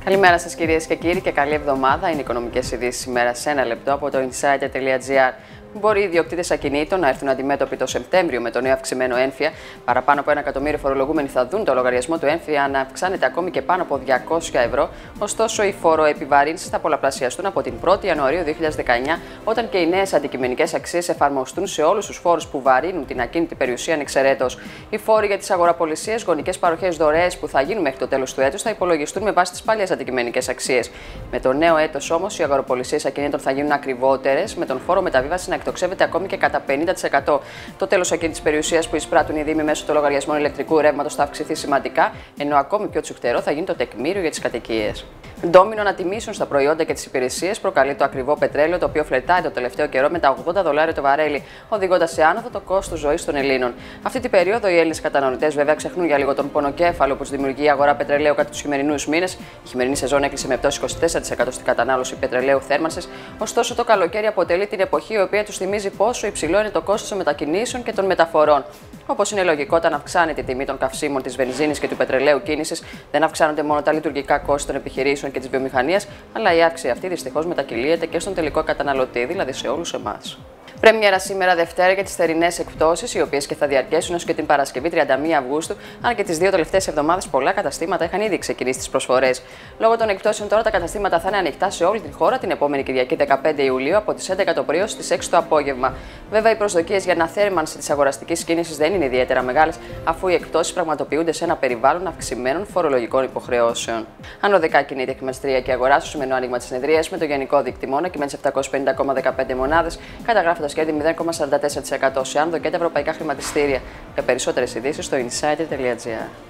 Καλημέρα σας κυρίες και κύριοι και καλή εβδομάδα. Είναι οι οικονομικές ειδήσεις σήμερα σε ένα λεπτό από το insider.gr. Μπορεί οι ιδιοκτήτες ακινήτων να έρθουν αντιμέτωποι το Σεπτέμβριο με το νέο αυξημένο έμφυα. Παραπάνω από 1 εκατομμύριο φορολογούμενοι θα δουν το λογαριασμό του έμφυα να αυξάνεται ακόμη και πάνω από 200 ευρώ. Ωστόσο, οι φοροεπιβαρύνσεις θα πολλαπλασιαστούν από την 1η Ιανουαρίου 2019, όταν και οι νέες αντικειμενικές αξίες εφαρμοστούν σε όλους τους φόρους που βαρύνουν την ακίνητη περιουσία ανεξαιρέτως. Οι φόροι για τις αγοραπολισίες, γονικές παροχές, δωρεές που θα γίνουν μέχρι το τέλος του έτους θα υπολογιστούν με βάση τις παλιές αντικειμενικές αξίες. Με το νέο έτος όμως, οι αγοραπολισίες ακινήτων θα γίνουν ακριβότερες, με τον φόρο μεταβίβαση να εκτοξεύεται ακόμη και κατά 50%. Το τέλος ακίνητης περιουσίας που εισπράττουν οι Δήμοι μέσω των λογαριασμών ηλεκτρικού ρεύματος θα αυξηθεί σημαντικά, ενώ ακόμη πιο τσουχτερό θα γίνει το τεκμήριο για τις κατοικίες. Ντόμινο ανατιμήσεων στα προϊόντα και τις υπηρεσίες προκαλεί το ακριβό πετρέλαιο, το οποίο φλερτάει το τελευταίο καιρό με τα $80 το βαρέλι, οδηγώντας σε άνοδο το κόστος ζωής των Ελλήνων. Αυτή την περίοδο, οι Έλληνες καταναλωτές βέβαια ξεχνούν για λίγο τον πονοκέφαλο που τους δημιουργεί η αγορά πετρελαίου κατά τους χειμερινούς μήνες. Η χειμερινή σεζόν έκλεισε με πτώση 24% στην κατανάλωση πετρελαίου θέρμανσης. Ωστόσο, το καλοκαίρι αποτελεί την εποχή η οποία τους θυμίζει πόσο υψηλό είναι το κόστος των μετακινήσεων και των μεταφορών. Όπως είναι λογικό, όταν αυξάνεται η τιμή των καυσίμων, της βενζίνης και του πετρελαίου κίνησης, δεν αυξάνονται μόνο τα λειτουργικά κόστη των επιχειρήσεων και της βιομηχανίας, αλλά η αύξηση αυτή δυστυχώς μετακυλίεται και στον τελικό καταναλωτή, δηλαδή σε όλους εμάς. Πρέμιερα σήμερα Δευτέρα για τις θερινές εκπτώσεις, οι οποίες και θα διαρκέσουν έως και την Παρασκευή 31 Αυγούστου, αν και τις δύο τελευταίες εβδομάδες πολλά καταστήματα είχαν ήδη ξεκινήσει τις προσφορές. Λόγω των εκπτώσεων τώρα τα καταστήματα θα είναι ανοιχτά σε όλη την χώρα την επόμενη Κυριακή 15 Ιουλίου από τις 11 το πρωί ως τις 6 το απόγευμα. Βέβαια, οι προσδοκίες για αναθέρμανση της αγοραστικής κίνησης δεν είναι ιδιαίτερα μεγάλες, αφού οι εκπτώσεις πραγματοποιούνται σε ένα περιβάλλον αυξημένων φορολογικών υποχρεώσεων. Ανωδικά κινείται η χρηματιστηριακή αγορά στο σημερινό άνοιγμα της συνεδρίας, με το γενικό δείκτη να κυμαίνει σε 750,15 μονάδες, καταγράφοντας κέρδη 0,44% σε άνδο και τα ευρωπαϊκά χρηματιστήρια. Για περισσότερες ειδήσεις στο insider.gr.